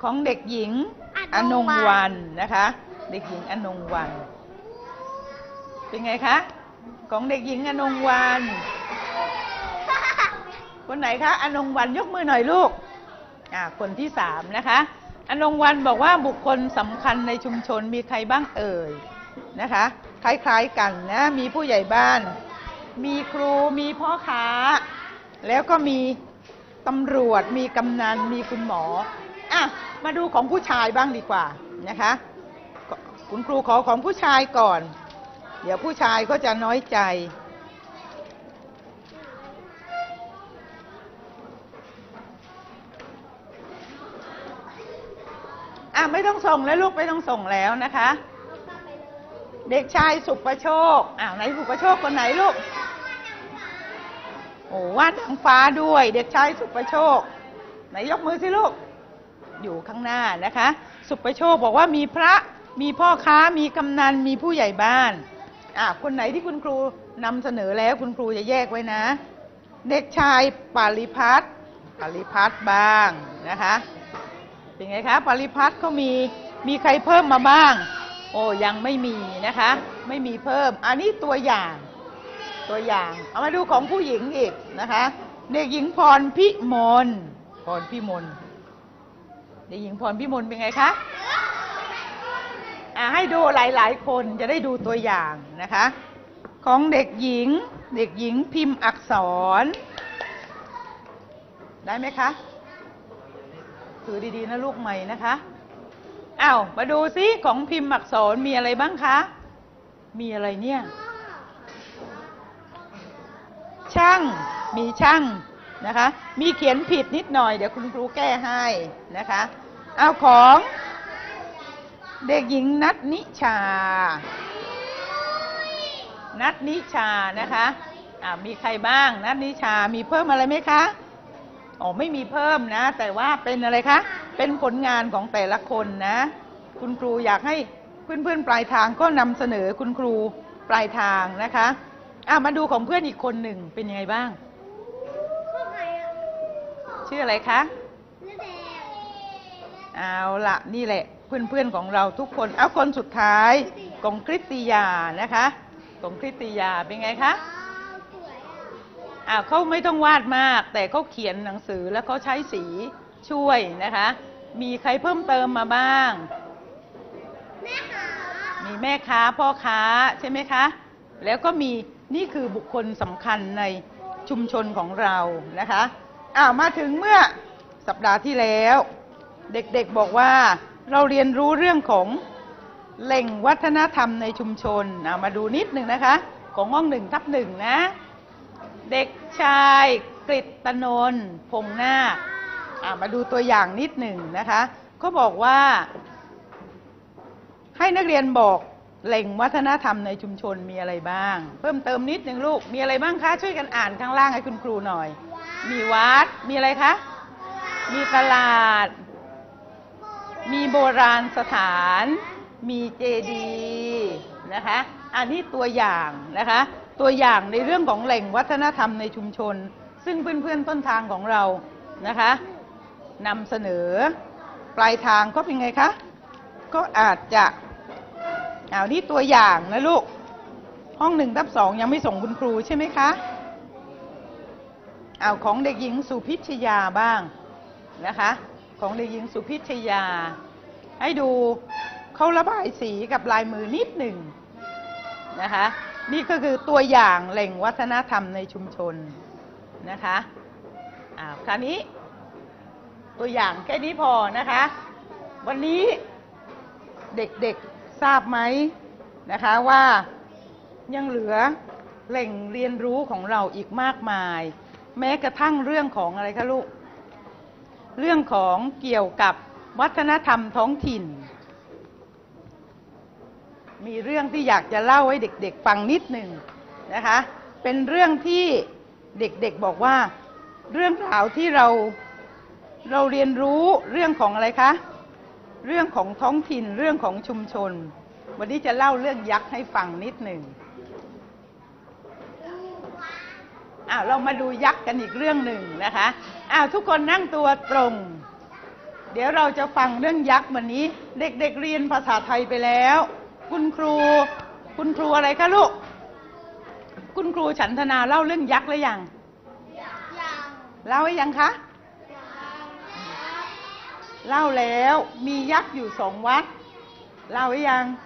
ของเด็กหญิงอนงวรรณนะคะเด็กหญิงอนงวรรณเป็นไงคะของเด็กหญิงอนงวรรณคนไหนคะอนงวรรณยกมือหน่อยลูกคนที่3นะคะอนงวรรณบอกว่าบุคคลสำคัญในชุมชนมีใครบ้างเอ่ยนะคะคล้ายๆกันนะมีผู้ใหญ่บ้านมีครูมีพ่อค้าแล้วก็มีตำรวจมีกำนันมีคุณหมอมาดูของผู้ชายบ้างดีกว่านะคะคุณครูขอของผู้ชายก่อนเดี๋ยวผู้ชายก็จะน้อยใจไม่ต้องส่งแล้วลูกไม่ต้องส่งแล้วนะคะเด็กชายสุประโชคไหนสุประโชคคนไหนลูกโอ้วาดนางฟ้าด้วยเด็กชายสุประโชคไหนยกมือสิลูกอยู่ข้างหน้านะคะสุประโชคบอกว่ามีพระมีพ่อค้ามีกำนันมีผู้ใหญ่บ้านคนไหนที่คุณครูนำเสนอแล้วคุณครูจะแยกไว้นะเด็กชายปาริพัฒน์บ้างนะคะเป็นไงคะปาริพัฒน์เขามีใครเพิ่มมาบ้างโอ้ยังไม่มีนะคะไม่มีเพิ่มอันนี้ตัวอย่างเอามาดูของผู้หญิงอีกนะคะเด็กหญิงพรพิมลเด็กหญิงพรพิมลเป็นไงคะให้ดูหลายๆคนจะได้ดูตัวอย่างนะคะของเด็กหญิงพิมพ์อักษรได้ไหมคะถือดีๆนะลูกใหม่นะคะมาดูซิของพิมพ์อักษรมีอะไรบ้างคะมีอะไรเนี่ยมีช่างนะคะมีเขียนผิดนิดหน่อยเดี๋ยวคุณครูแก้ให้นะคะเอาของเด็กหญิงนัทนิชานะคะมีใครบ้างนัทนิชามีเพิ่มอะไรไหมคะไม่มีเพิ่มนะแต่ว่าเป็นอะไรคะเป็นผลงานของแต่ละคนนะคุณครูอยากให้เพื่อนๆปลายทางก็นำเสนอคุณครูปลายทางนะคะมาดูของเพื่อนอีกคนหนึ่งเป็นยังไงบ้างชื่ออะไรคะเอาละนี่แหละเพื่อนๆของเราทุกคนคนสุดท้ายของคริสติยานะคะของคริสติยาเป็นไงคะเขาไม่ต้องวาดมากแต่เขาเขียนหนังสือแล้วเขาใช้สีช่วยนะคะมีใครเพิ่มเติมมาบ้างมีแม่ค้าพ่อค้าใช่ไหมคะแล้วก็นี่คือบุคคลสำคัญในชุมชนของเรานะคะมาถึงเมื่อสัปดาห์ที่แล้วเด็กๆบอกว่าเราเรียนรู้เรื่องของแหล่งวัฒนธรรมในชุมชนมาดูนิดหนึ่งนะคะของห้อง1/1นะเด็กชายกฤตนนท์พงนาคมาดูตัวอย่างนิดหนึ่งนะคะเขาบอกว่าให้นักเรียนบอกแหล่งวัฒนธรรมในชุมชนมีอะไรบ้างเพิ่มเติมนิดหนึ่งลูกมีอะไรบ้างคะช่วยกันอ่านข้างล่างให้คุณครูหน่อยมีวัดมีอะไรคะมีตลาดมีโบราณสถานมีเจดีย์นะคะอันนี้ตัวอย่างนะคะตัวอย่างในเรื่องของแหล่งวัฒนธรรมในชุมชนซึ่งเพื่อนๆต้นทางของเรานะคะนำเสนอปลายทางก็เป็นไงคะก็อาจจะนี่ตัวอย่างนะลูกห้อง1/2ยังไม่ส่งคุณครูใช่ไหมคะของเด็กหญิงสุพิชยาบ้างนะคะของเด็กหญิงสุพิชยาให้ดูเขาระบายสีกับลายมือนิดหนึ่งนะคะนี่ก็คือตัวอย่างแหล่งวัฒนธรรมในชุมชนนะคะคราวนี้ตัวอย่างแค่นี้พอนะคะวันนี้เด็กๆทราบไหมนะคะว่ายังเหลือแหล่งเรียนรู้ของเราอีกมากมายแม้กระทั่งเรื่องของอะไรคะลูกเรื่องของเกี่ยวกับวัฒนธรรมท้องถิ่นมีเรื่องที่อยากจะเล่าให้เด็กๆฟังนิดหนึ่งนะคะเป็นเรื่องที่เด็กๆบอกว่าเรื่องราวที่เราเรียนรู้เรื่องของอะไรคะเรื่องของท้องถิ่นเรื่องของชุมชนวันนี้จะเล่าเรื่องยักษ์ให้ฟังนิดหนึ่งเรามาดูยักษ์กันอีกเรื่องหนึ่งนะคะทุกคนนั่งตัวตรงเดี๋ยวเราจะฟังเรื่องยักษ์วันนี้ เด็กๆเรียนภาษาไทยไปแล้ว คุณครูอะไรคะลูกคุณครูฉันธนาเล่าเรื่องยักษ์หรือยังเล่าหรือยังคะเล่าแล้วมียักษ์อยู่2 วัดเล่าหรือยัง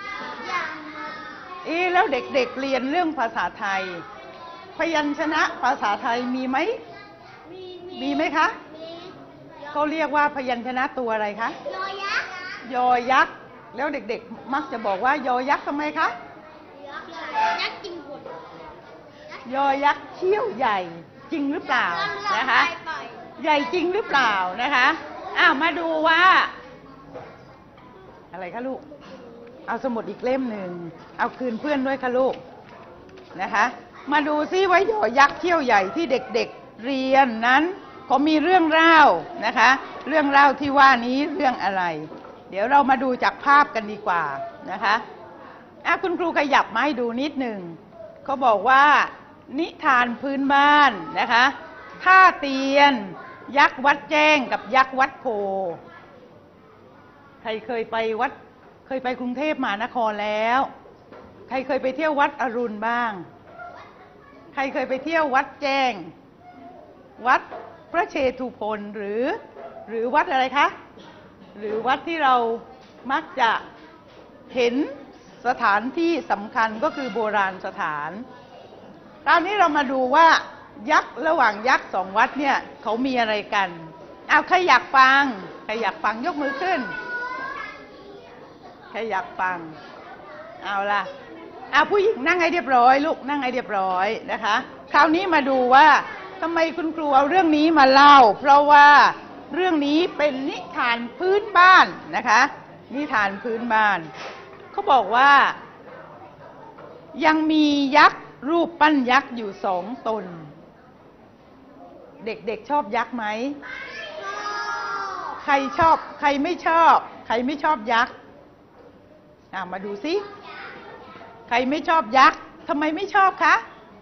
แล้วเด็กๆเรียนเรื่องภาษาไทยพยัญชนะภาษาไทยมีไหมมีไหมคะเขาเรียกว่าพยัญชนะตัวอะไรคะยอยักษ์ยอยักษ์แล้วเด็กๆมักจะบอกว่ายอยักษ์ทำไมคะยักษ์จริงหุ่นยอยักษ์เขี้ยวใหญ่จริงหรือเปล่านะคะใหญ่จริงหรือเปล่านะคะมาดูว่าอะไรคะลูกเอาสมุดอีกเล่มหนึ่งเอาคืนเพื่อนด้วยค่ะลูกนะคะมาดูซิว่ายอยักษ์เขี้ยวใหญ่ที่เด็กๆเรียนนั้นเขามีเรื่องเล่านะคะเรื่องเล่าที่ว่านี้เรื่องอะไรเดี๋ยวเรามาดูจากภาพกันดีกว่านะคะคุณครูขยับมาให้ดูนิดหนึ่งเขาบอกว่านิทานพื้นบ้านนะคะท่าเตียนยักษ์วัดแจ้งกับยักษ์วัดโพใครเคยไปกรุงเทพมหานครแล้วใครเคยไปเที่ยววัดอรุณบ้างใครเคยไปเที่ยววัดแจ้งวัดพระเชตุพนหรือวัดอะไรคะหรือวัดที่เรามักจะเห็นสถานที่สำคัญก็คือโบราณสถานตอนนี้เรามาดูว่ายักษ์ระหว่างยักษ์2 วัดเนี่ยเขามีอะไรกันใครอยากฟังยกมือขึ้นใครอยากฟังเอาล่ะผู้หญิงนั่งให้เรียบร้อยลูกนั่งให้เรียบร้อยนะคะคราวนี้มาดูว่าทำไมคุณครูเอาเรื่องนี้มาเล่าเพราะว่าเรื่องนี้เป็นนิทานพื้นบ้านนะคะนิทานพื้นบ้านเขาบอกว่ายังมียักษ์รูปปั้นยักษ์อยู่2 ตนเด็กๆชอบยักษ์ไหมใครชอบใครไม่ชอบยักษ์มาดูซิใครไม่ชอบยักษ์ทำไมไม่ชอบคะ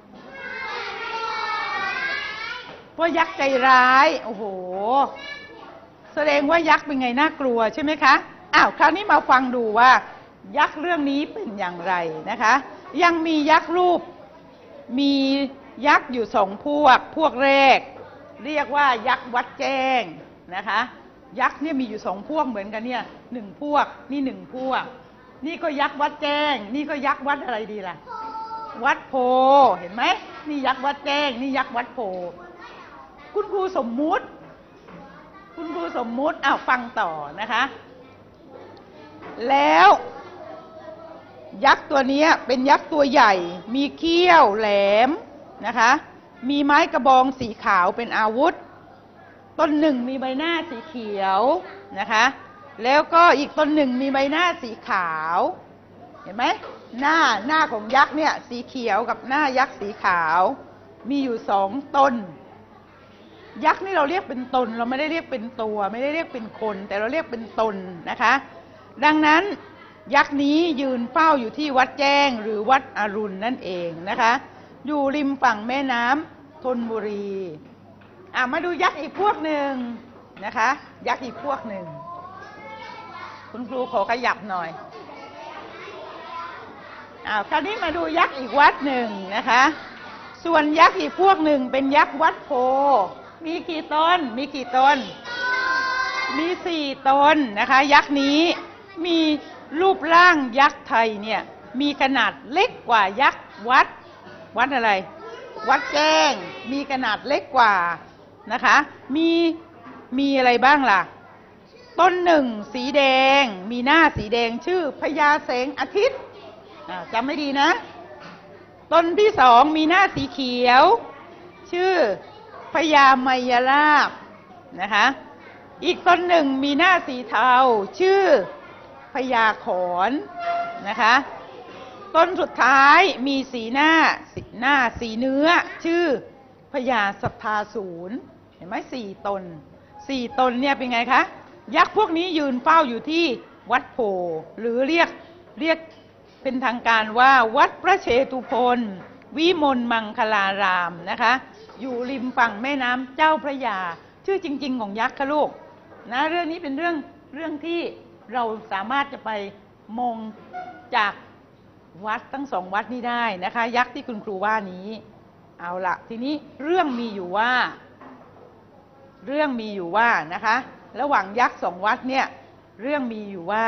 เพราะยักษ์ใจร้ายโอ้โหแสดงว่ายักษ์เป็นไงน่ากลัวใช่ไหมคะคราวนี้มาฟังดูว่ายักษ์เรื่องนี้เป็นอย่างไรนะคะยังมียักษ์รูปมียักษ์อยู่2 พวกแรกเรียกว่ายักษ์วัดแจ้งนะคะยักษ์เนี่ยมีอยู่2 พวกเหมือนกันเนี่ย1 พวกนี่1 พวกนี่ก็ยักษ์วัดแจ้งนี่ก็ยักษ์วัดอะไรดีล่ะวัดโพเห็นไหมนี่ยักษ์วัดแจ้งนี่ยักษ์วัดโพคุณครูสมมุติฟังต่อนะคะแล้วยักษ์ตัวนี้เป็นยักษ์ตัวใหญ่มีเขี้ยวแหลมนะคะมีไม้กระบองสีขาวเป็นอาวุธต้นหนึ่งมีใบหน้าสีเขียวนะคะแล้วก็อีกต้นหนึ่งมีใบหน้าสีขาวเห็นไหมหน้าของยักษ์เนี่ยสีเขียวกับหน้ายักษ์สีขาวมีอยู่2 ตนยักษ์นี่เราเรียกเป็นตนเราไม่ได้เรียกเป็นตัวไม่ได้เรียกเป็นคนแต่เราเรียกเป็นตนนะคะดังนั้นยักษ์นี้ยืนเฝ้าอยู่ที่วัดแจ้งหรือวัดอรุณนั่นเองนะคะอยู่ริมฝั่งแม่น้ำธนบุรีมาดูยักษ์อีกพวกหนึ่งนะคะยักษ์อีกพวกหนึ่งคุณครูขอขยับหน่อยคราวนี้มาดูยักษ์อีกวัดหนึ่งนะคะส่วนยักษ์อีกพวกหนึ่งเป็นยักษ์วัดโพมีกี่ตนมี4 ตนนะคะยักษ์นี้มีรูปร่างยักษ์ไทยเนี่ยมีขนาดเล็กกว่ายักษ์วัดอะไรวัดแจ้งมีขนาดเล็กกว่านะคะมีอะไรบ้างล่ะต้นหนึ่งสีแดงมีหน้าสีแดงชื่อพญาแสงอาทิตย์จำไม่ดีนะต้นที่2มีหน้าสีเขียวชื่อพญามายาลาภนะคะอีกต้นหนึ่งมีหน้าสีเทาชื่อพญาขอนนะคะต้นสุดท้ายมีสีหน้าสีเนื้อชื่อพญาสัทธาศูนย์เห็นไหม4 ตนเนี่ยเป็นไงคะยักษ์พวกนี้ยืนเฝ้าอยู่ที่วัดโพหรือเรียกเป็นทางการว่าวัดพระเชตุพนวิมลมังคลารามนะคะอยู่ริมฝั่งแม่น้ำเจ้าพระยาชื่อจริงๆของยักษ์ค่ะลูกนะเรื่องนี้เป็นเรื่องที่เราสามารถจะไปมองจากวัดทั้งสองวัดนี้ได้นะคะยักษ์ที่คุณครูว่านี้เอาละทีนี้เรื่องมีอยู่ว่านะคะระหว่างยักษ์สองวัดเนี่ยเรื่องมีอยู่ว่า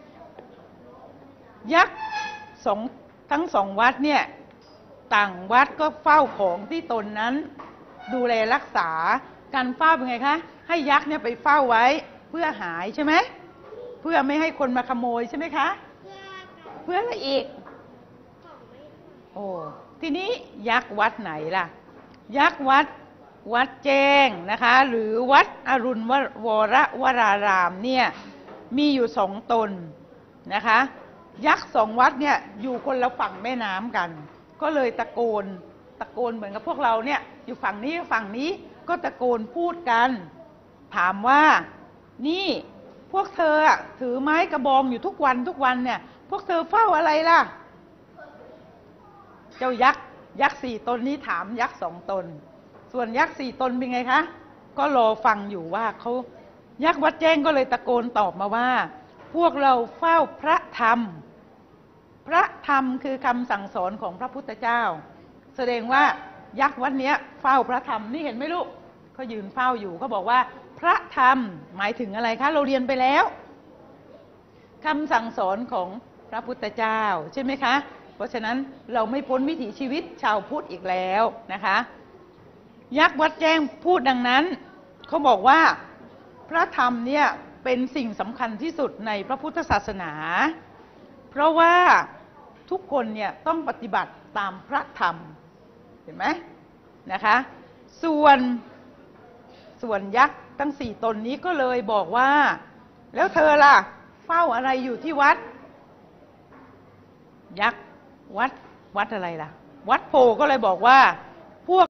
ยักษ์ทั้งสองวัดเนี่ยต่างวัดก็เฝ้าของที่ตนนั้นดูแลรักษาการเฝ้าเป็นไงคะให้ยักษ์เนี่ยไปเฝ้าไว้เพื่อหายใช่ไหมเพื่อไม่ให้คนมาขโมยใช่ไหมคะเพื่ออะไรอีกโอ้ทีนี้ยักษ์วัดไหนล่ะยักษ์วัดแจ้งนะคะหรือวัดอรุณวรวรารามเนี่ยมีอยู่2 ตนนะคะยักษ์2 วัดเนี่ยอยู่คนละฝั่งแม่น้ำกันก็เลยตะโกนเหมือนกับพวกเราเนี่ยอยู่ฝั่งนี้ก็ตะโกนพูดกันถามว่านี่พวกเธอถือไม้กระบองอยู่ทุกวันเนี่ยพวกเธอเฝ้าอะไรล่ะเจ้ายักษ์4 ตนนี้ถามยักษ์2 ตนส่วนยักษ์4 ตนเป็นไงคะก็รอฟังอยู่ว่าเขายักษ์วัดแจ้งก็เลยตะโกนตอบมาว่าพวกเราเฝ้าพระธรรมคือคำสั่งสอนของพระพุทธเจ้าแสดงว่ายักษ์วัดเนี้ยเฝ้าพระธรรมนี่เห็นไหมลูกเขายืนเฝ้าอยู่เขาบอกว่าพระธรรมหมายถึงอะไรคะเราเรียนไปแล้วคำสั่งสอนของพระพุทธเจ้าใช่ไหมคะเพราะฉะนั้นเราไม่พ้นวิถีชีวิตชาวพุทธอีกแล้วนะคะยักษ์วัดแจ้งพูดดังนั้นเขาบอกว่าพระธรรมเนี่ยเป็นสิ่งสำคัญที่สุดในพระพุทธศาสนาเพราะว่าทุกคนเนี่ยต้องปฏิบัติตามพระธรรมเห็นไหมนะคะส่วนยักษ์ทั้ง4 ตนนี้ก็เลยบอกว่าแล้วเธอล่ะเฝ้าอะไรอยู่ที่วัดยักษ์วัดอะไรล่ะวัดโพก็เลยบอกว่า